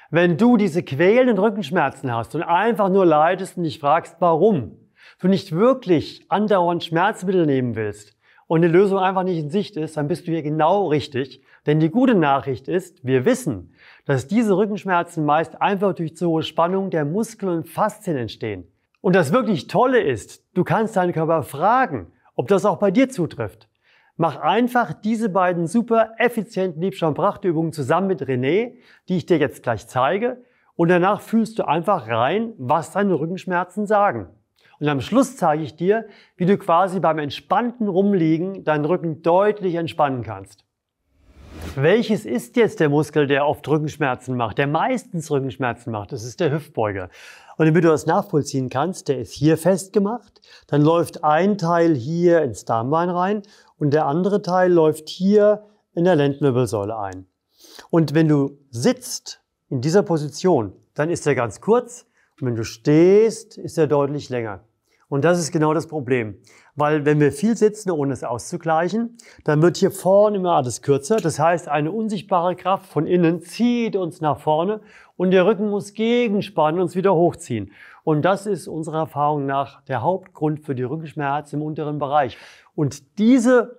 Wenn du diese quälenden Rückenschmerzen hast und einfach nur leidest und dich fragst, warum, du nicht wirklich andauernd Schmerzmittel nehmen willst und eine Lösung einfach nicht in Sicht ist, dann bist du hier genau richtig. Denn die gute Nachricht ist, wir wissen, dass diese Rückenschmerzen meist einfach durch zu hohe Spannung der Muskeln und Faszien entstehen. Und das wirklich Tolle ist, du kannst deinen Körper fragen, ob das auch bei dir zutrifft. Mach einfach diese beiden super effizienten Liebschaum-Prachtübungen zusammen mit René, die ich dir jetzt gleich zeige. Und danach fühlst du einfach rein, was deine Rückenschmerzen sagen. Und am Schluss zeige ich dir, wie du quasi beim entspannten Rumliegen deinen Rücken deutlich entspannen kannst. Welches ist jetzt der Muskel, der oft Rückenschmerzen macht, der meistens Rückenschmerzen macht? Das ist der Hüftbeuger. Und damit du das nachvollziehen kannst, der ist hier festgemacht. Dann läuft ein Teil hier ins Darmbein rein und der andere Teil läuft hier in der Lendenwirbelsäule ein. Und wenn du sitzt in dieser Position, dann ist er ganz kurz. Und wenn du stehst, ist er deutlich länger. Und das ist genau das Problem. Weil wenn wir viel sitzen, ohne es auszugleichen, dann wird hier vorne immer alles kürzer. Das heißt, eine unsichtbare Kraft von innen zieht uns nach vorne und der Rücken muss gegenspannen und uns wieder hochziehen. Und das ist unserer Erfahrung nach der Hauptgrund für die Rückenschmerzen im unteren Bereich. Und diese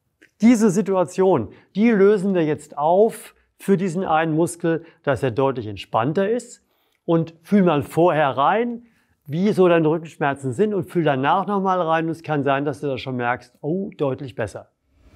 Situation, die lösen wir jetzt auf für diesen einen Muskel, dass er deutlich entspannter ist. Und fühl mal vorher rein, wie so deine Rückenschmerzen sind und fühl danach nochmal rein. Und es kann sein, dass du das schon merkst, oh, deutlich besser.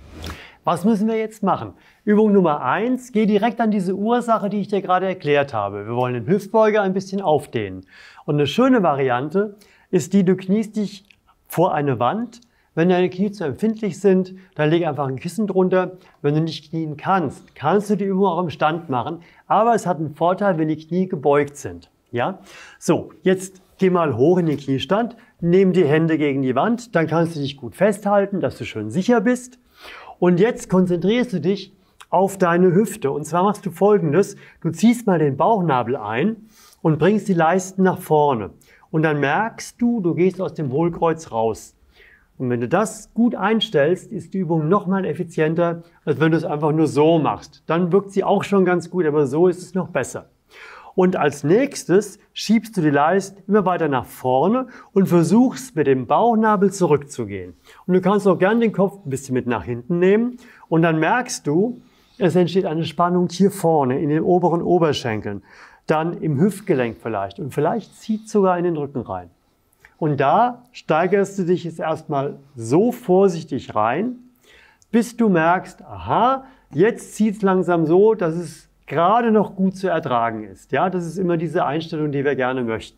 Was müssen wir jetzt machen? Übung Nummer 1, geh direkt an diese Ursache, die ich dir gerade erklärt habe. Wir wollen den Hüftbeuger ein bisschen aufdehnen. Und eine schöne Variante ist die, du kniest dich vor eine Wand. Wenn deine Knie zu empfindlich sind, dann leg einfach ein Kissen drunter. Wenn du nicht knien kannst, kannst du die Übung auch im Stand machen. Aber es hat einen Vorteil, wenn die Knie gebeugt sind. Ja? So, jetzt geh mal hoch in den Kniestand, nimm die Hände gegen die Wand, dann kannst du dich gut festhalten, dass du schön sicher bist. Und jetzt konzentrierst du dich auf deine Hüfte. Und zwar machst du Folgendes, du ziehst mal den Bauchnabel ein und bringst die Leisten nach vorne. Und dann merkst du, du gehst aus dem Hohlkreuz raus. Und wenn du das gut einstellst, ist die Übung nochmal effizienter, als wenn du es einfach nur so machst. Dann wirkt sie auch schon ganz gut, aber so ist es noch besser. Und als nächstes schiebst du die Leisten immer weiter nach vorne und versuchst mit dem Bauchnabel zurückzugehen. Und du kannst auch gerne den Kopf ein bisschen mit nach hinten nehmen und dann merkst du, es entsteht eine Spannung hier vorne in den oberen Oberschenkeln, dann im Hüftgelenk vielleicht und vielleicht zieht sogar in den Rücken rein. Und da steigerst du dich jetzt erstmal so vorsichtig rein, bis du merkst, aha, jetzt zieht es langsam so, dass es gerade noch gut zu ertragen ist. Ja, das ist immer diese Einstellung, die wir gerne möchten.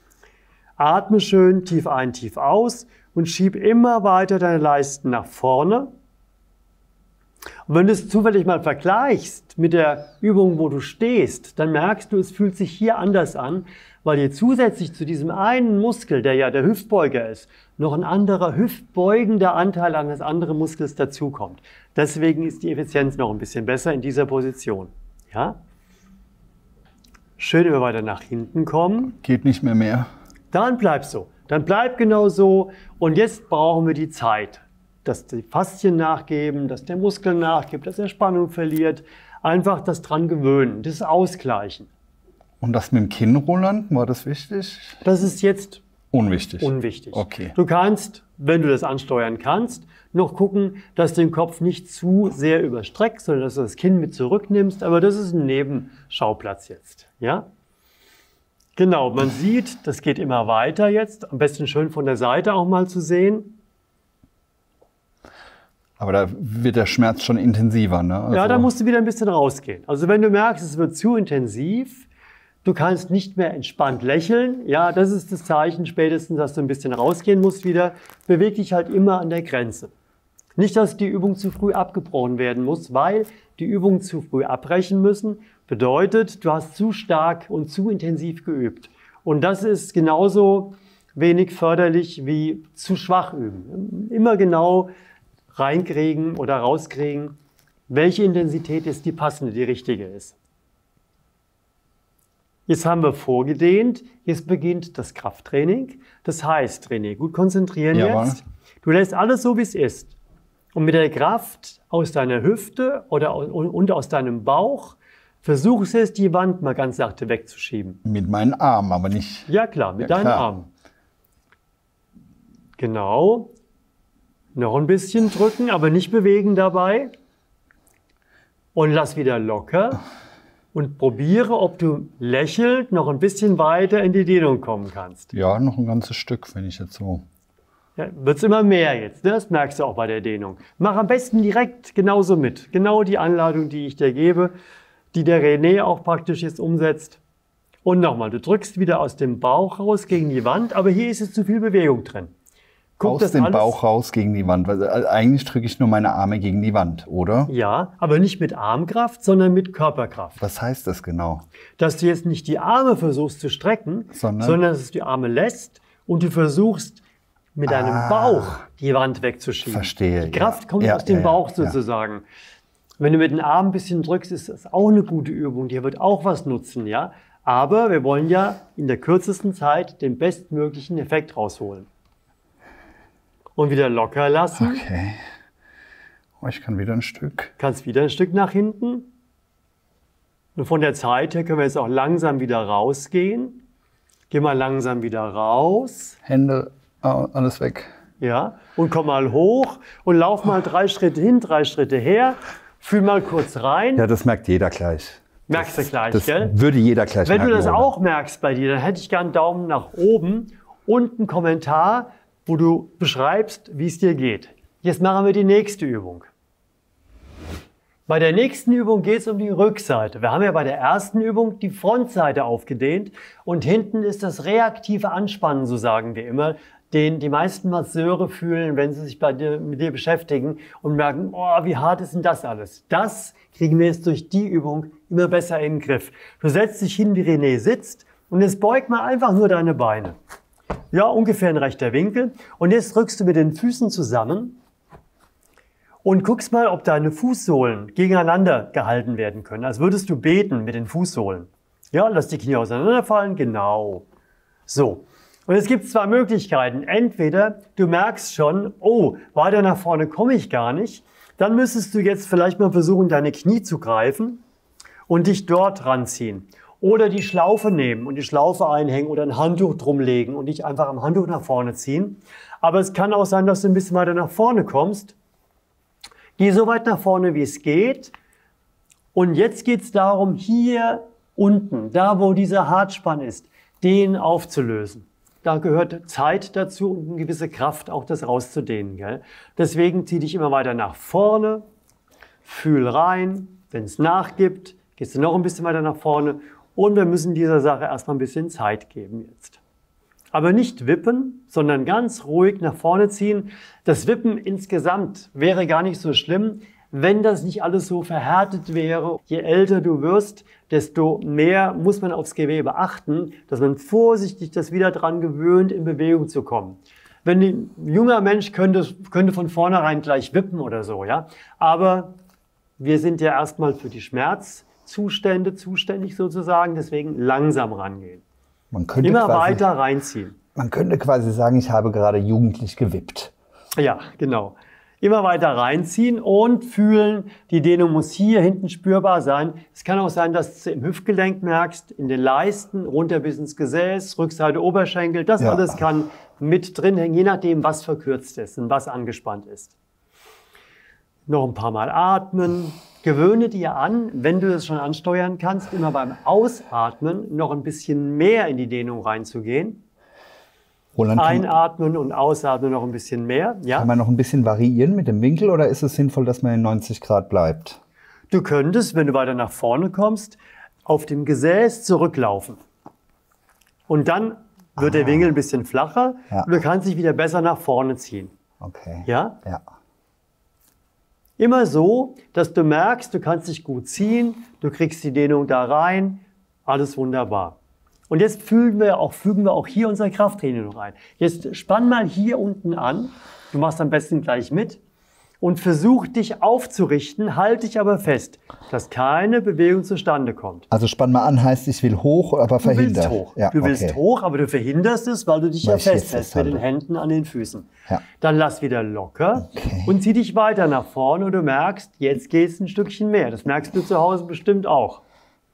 Atme schön tief ein, tief aus und schieb immer weiter deine Leisten nach vorne. Und wenn du es zufällig mal vergleichst mit der Übung, wo du stehst, dann merkst du, es fühlt sich hier anders an, weil hier zusätzlich zu diesem einen Muskel, der ja der Hüftbeuger ist, noch ein anderer hüftbeugender Anteil eines anderen Muskels dazukommt. Deswegen ist die Effizienz noch ein bisschen besser in dieser Position. Ja? Schön immer weiter nach hinten kommen. Geht nicht mehr. Dann bleib so. Dann bleib genau so. Und jetzt brauchen wir die Zeit, dass die Faszien nachgeben, dass der Muskel nachgibt, dass er Spannung verliert. Einfach das dran gewöhnen, das Ausgleichen. Und das mit dem Kinn, war das wichtig? Das ist jetzt unwichtig. Okay. Du kannst, wenn du das ansteuern kannst, noch gucken, dass du den Kopf nicht zu sehr überstreckst, sondern dass du das Kinn mit zurücknimmst. Aber das ist ein Nebenschauplatz jetzt. Ja? Genau, man sieht, das geht immer weiter jetzt. Am besten schön von der Seite auch mal zu sehen. Aber da wird der Schmerz schon intensiver, ne? Also ja, da musst du wieder ein bisschen rausgehen. Also wenn du merkst, es wird zu intensiv, du kannst nicht mehr entspannt lächeln, ja, das ist das Zeichen spätestens, dass du ein bisschen rausgehen musst wieder. Beweg dich halt immer an der Grenze. Nicht, dass die Übung zu früh abgebrochen werden muss, weil die Übung zu früh abbrechen müssen, bedeutet, du hast zu stark und zu intensiv geübt. Und das ist genauso wenig förderlich wie zu schwach üben. Immer genau reinkriegen oder rauskriegen, welche Intensität ist die passende, die richtige ist. Jetzt haben wir vorgedehnt, jetzt beginnt das Krafttraining. Das heißt, René, gut konzentrieren jetzt. Du lässt alles so, wie es ist. Und mit der Kraft aus deiner Hüfte und aus deinem Bauch Versuch es, die Wand mal ganz sachte wegzuschieben. Mit meinen Armen, aber nicht. Ja klar, mit deinen klar. Armen. Genau. Noch ein bisschen drücken, aber nicht bewegen dabei. Und lass wieder locker. Und probiere, ob du lächelnd noch ein bisschen weiter in die Dehnung kommen kannst. Ja, noch ein ganzes Stück, wenn ich jetzt so. Ja, wird es immer mehr jetzt, ne? Das merkst du auch bei der Dehnung. Mach am besten direkt genauso mit. Genau die Anleitung, die ich dir gebe, die der René auch praktisch jetzt umsetzt. Und nochmal, du drückst wieder aus dem Bauch raus gegen die Wand, aber hier ist jetzt zu viel Bewegung drin. Guck, Aus dem Bauch raus gegen die Wand. Weil eigentlich drücke ich nur meine Arme gegen die Wand, oder? Ja, aber nicht mit Armkraft, sondern mit Körperkraft. Was heißt das genau? Dass du jetzt nicht die Arme versuchst zu strecken, sondern dass du die Arme lässt und du versuchst mit deinem Bauch die Wand wegzuschieben. Verstehe. Die Kraft kommt aus dem Bauch sozusagen. Wenn du mit den Armen ein bisschen drückst, ist das auch eine gute Übung. Die wird auch was nutzen, ja. Aber wir wollen ja in der kürzesten Zeit den bestmöglichen Effekt rausholen. Und wieder locker lassen. Okay. Oh, ich kann wieder ein Stück. Kannst wieder ein Stück nach hinten. Und von der Zeit her können wir jetzt auch langsam wieder rausgehen. Geh mal langsam wieder raus. Hände, alles weg. Ja. Und komm mal hoch und lauf mal 3 Schritte hin, 3 Schritte her. Fühl mal kurz rein. Ja, das merkt jeder gleich. Merkst du gleich, Das gell? würde jeder gleich Wenn merken. du das oder? auch merkst bei dir, dann hätte ich gern einen Daumen nach oben und einen Kommentar, wo du beschreibst, wie es dir geht. Jetzt machen wir die nächste Übung. Bei der nächsten Übung geht es um die Rückseite. Wir haben ja bei der ersten Übung die Frontseite aufgedehnt und hinten ist das reaktive Anspannen, so sagen wir immer, den die meisten Masseure fühlen, wenn sie sich mit dir beschäftigen und merken, oh, wie hart ist denn das alles? Das kriegen wir jetzt durch die Übung immer besser in den Griff. Du setzt dich hin, wie René sitzt und jetzt beug mal einfach nur deine Beine. Ja, ungefähr ein rechter Winkel. Und jetzt drückst du mit den Füßen zusammen und guckst mal, ob deine Fußsohlen gegeneinander gehalten werden können. Als würdest du beten mit den Fußsohlen. Ja, lass die Knie auseinanderfallen. Genau. So. Und es gibt 2 Möglichkeiten. Entweder du merkst schon, oh, weiter nach vorne komme ich gar nicht. Dann müsstest du jetzt vielleicht mal versuchen, deine Knie zu greifen und dich dort ranziehen. Oder die Schlaufe nehmen und die Schlaufe einhängen oder ein Handtuch drum legen und dich einfach am Handtuch nach vorne ziehen. Aber es kann auch sein, dass du ein bisschen weiter nach vorne kommst. Geh so weit nach vorne, wie es geht. Und jetzt geht es darum, hier unten, da wo dieser Hartspann ist, den aufzulösen. Da gehört Zeit dazu und eine gewisse Kraft, auch das rauszudehnen. Gell? Deswegen zieh dich immer weiter nach vorne, fühl rein. Wenn es nachgibt, gehst du noch ein bisschen weiter nach vorne. Und wir müssen dieser Sache erstmal ein bisschen Zeit geben jetzt. Aber nicht wippen, sondern ganz ruhig nach vorne ziehen. Das Wippen insgesamt wäre gar nicht so schlimm, wenn das nicht alles so verhärtet wäre. Je älter du wirst, desto mehr muss man aufs Gewebe achten, dass man vorsichtig das wieder dran gewöhnt, in Bewegung zu kommen. Ein junger Mensch könnte von vornherein gleich wippen oder so, ja. Aber wir sind ja erstmal für die Schmerzzustände zuständig sozusagen, deswegen langsam rangehen. Immer weiter reinziehen. Man könnte quasi sagen, ich habe gerade jugendlich gewippt. Ja, genau. Immer weiter reinziehen und fühlen, die Dehnung muss hier hinten spürbar sein. Es kann auch sein, dass du im Hüftgelenk merkst, in den Leisten, runter bis ins Gesäß, Rückseite Oberschenkel. Das alles kann mit drin hängen, je nachdem, was verkürzt ist und was angespannt ist. Noch ein paar Mal atmen. Gewöhne dir an, wenn du das schon ansteuern kannst, immer beim Ausatmen noch ein bisschen mehr in die Dehnung reinzugehen. Roland, Einatmen und ausatmen noch ein bisschen mehr. Ja? Kann man noch ein bisschen variieren mit dem Winkel oder ist es sinnvoll, dass man in 90 Grad bleibt? Du könntest, wenn du weiter nach vorne kommst, auf dem Gesäß zurücklaufen. Und dann wird der Winkel ein bisschen flacher und du kannst dich wieder besser nach vorne ziehen. Okay. Ja? Ja. Immer so, dass du merkst, du kannst dich gut ziehen, du kriegst die Dehnung da rein, alles wunderbar. Und jetzt fügen wir auch hier unser Krafttraining noch ein. Jetzt spann mal hier unten an, du machst am besten gleich mit und versuch dich aufzurichten, halte dich aber fest, dass keine Bewegung zustande kommt. Also spann mal an heißt, ich will hoch, aber verhindert. Du willst hoch, Ja, du willst hoch, aber du verhinderst es, weil du dich ja festhältst mit den Händen an den Füßen. Ja. Dann lass wieder locker und zieh dich weiter nach vorne und du merkst, jetzt geht es ein Stückchen mehr. Das merkst du zu Hause bestimmt auch.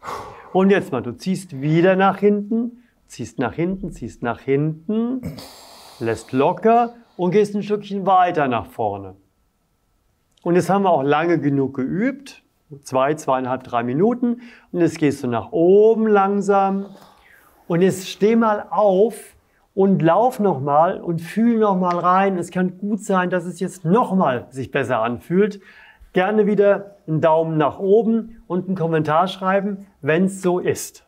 Und jetzt mal, du ziehst wieder nach hinten, ziehst nach hinten, ziehst nach hinten, lässt locker und gehst ein Stückchen weiter nach vorne. Und jetzt haben wir auch lange genug geübt, 2, 2,5, 3 Minuten. Und jetzt gehst du nach oben langsam. Und jetzt steh mal auf und lauf nochmal und fühl nochmal rein. Es kann gut sein, dass es jetzt nochmal sich besser anfühlt. Gerne wieder einen Daumen nach oben und einen Kommentar schreiben, wenn es so ist.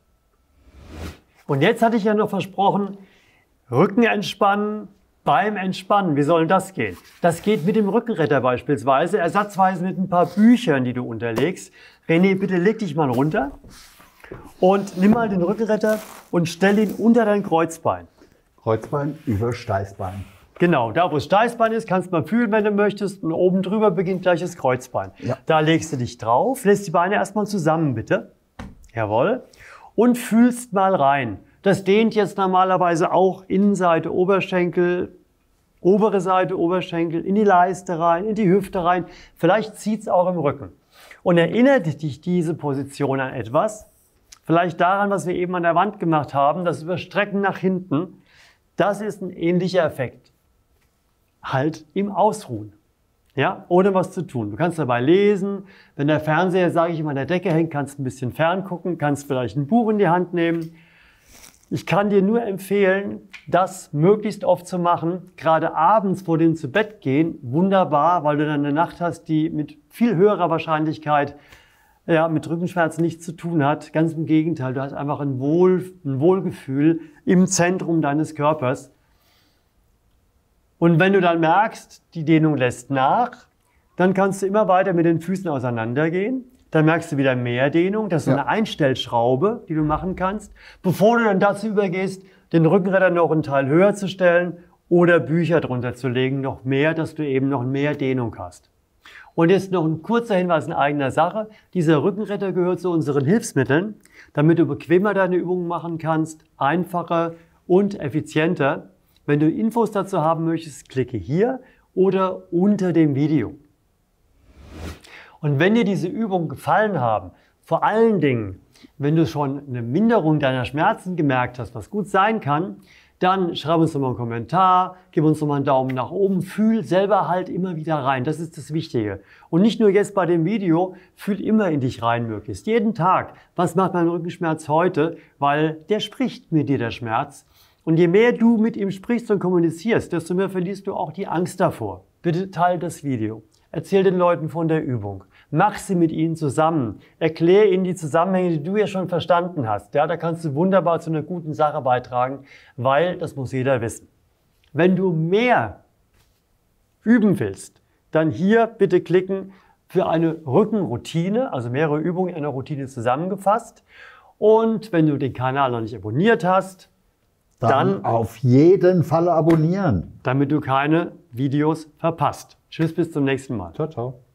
Und jetzt hatte ich ja noch versprochen, Rücken entspannen beim Entspannen. Wie soll denn das gehen? Das geht mit dem Rückenretter beispielsweise, ersatzweise mit ein paar Büchern, die du unterlegst. René, bitte leg dich mal runter und nimm mal den Rückenretter und stell ihn unter dein Kreuzbein. Kreuzbein über Steißbein. Genau, da wo das Steißbein ist, kannst du mal fühlen, wenn du möchtest. Und oben drüber beginnt gleich das Kreuzbein. Ja. Da legst du dich drauf, lässt die Beine erstmal zusammen, bitte. Jawohl. Und fühlst mal rein. Das dehnt jetzt normalerweise auch Innenseite Oberschenkel, obere Seite Oberschenkel, in die Leiste rein, in die Hüfte rein. Vielleicht zieht es auch im Rücken. Und erinnert dich diese Position an etwas? Vielleicht daran, was wir eben an der Wand gemacht haben, das Überstrecken nach hinten. Das ist ein ähnlicher Effekt. Halt im Ausruhen, ja, ohne was zu tun. Du kannst dabei lesen, wenn der Fernseher, sage ich immer, an der Decke hängt, kannst du ein bisschen ferngucken, kannst vielleicht ein Buch in die Hand nehmen. Ich kann dir nur empfehlen, das möglichst oft zu machen, gerade abends vor dem zu Bett gehen, wunderbar, weil du dann eine Nacht hast, die mit viel höherer Wahrscheinlichkeit mit Rückenschmerzen nichts zu tun hat. Ganz im Gegenteil, du hast einfach ein Wohlgefühl im Zentrum deines Körpers. Und wenn du dann merkst, die Dehnung lässt nach, dann kannst du immer weiter mit den Füßen auseinandergehen. Dann merkst du wieder mehr Dehnung. Das ist so eine Einstellschraube, die du machen kannst, bevor du dann dazu übergehst, den Rückenretter noch einen Teil höher zu stellen oder Bücher drunter zu legen, noch mehr, dass du eben noch mehr Dehnung hast. Und jetzt noch ein kurzer Hinweis in eigener Sache. Dieser Rückenretter gehört zu unseren Hilfsmitteln, damit du bequemer deine Übungen machen kannst, einfacher und effizienter. Wenn du Infos dazu haben möchtest, klicke hier oder unter dem Video. Und wenn dir diese Übungen gefallen haben, vor allen Dingen, wenn du schon eine Minderung deiner Schmerzen gemerkt hast, was gut sein kann, dann schreib uns doch mal einen Kommentar, gib uns doch mal einen Daumen nach oben, fühl selber halt immer wieder rein. Das ist das Wichtige. Und nicht nur jetzt bei dem Video, fühl immer in dich rein möglichst. Jeden Tag. Was macht mein Rückenschmerz heute? Weil der spricht mit dir, der Schmerz. Und je mehr du mit ihm sprichst und kommunizierst, desto mehr verlierst du auch die Angst davor. Bitte teile das Video. Erzähl den Leuten von der Übung. Mach sie mit ihnen zusammen. Erklär ihnen die Zusammenhänge, die du ja schon verstanden hast. Ja, da kannst du wunderbar zu einer guten Sache beitragen, weil das muss jeder wissen. Wenn du mehr üben willst, dann hier bitte klicken für eine Rückenroutine, also mehrere Übungen in einer Routine zusammengefasst. Und wenn du den Kanal noch nicht abonniert hast, dann auf jeden Fall abonnieren. Damit du keine Videos verpasst. Tschüss, bis zum nächsten Mal. Ciao, ciao.